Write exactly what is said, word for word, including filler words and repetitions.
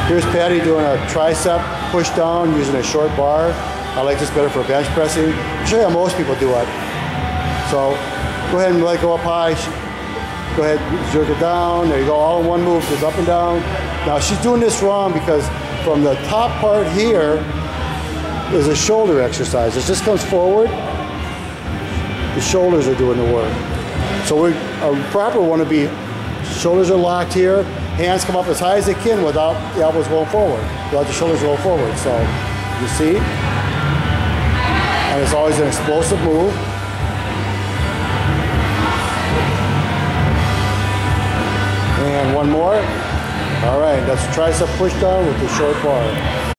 Here's Patty doing a tricep push down using a short bar. I like this better for bench pressing. I'll show you how most people do it. So go ahead and let it go up high. Go ahead, jerk it down. There you go, all in one move, goes up and down. Now she's doing this wrong because from the top part here is a shoulder exercise. As this comes forward, the shoulders are doing the work. So we, a proper one would be shoulders are locked here, hands come up as high as they can without the elbows going forward, without the shoulders going forward. So you see, and it's always an explosive move. And one more. All right, that's a tricep push down with the short bar.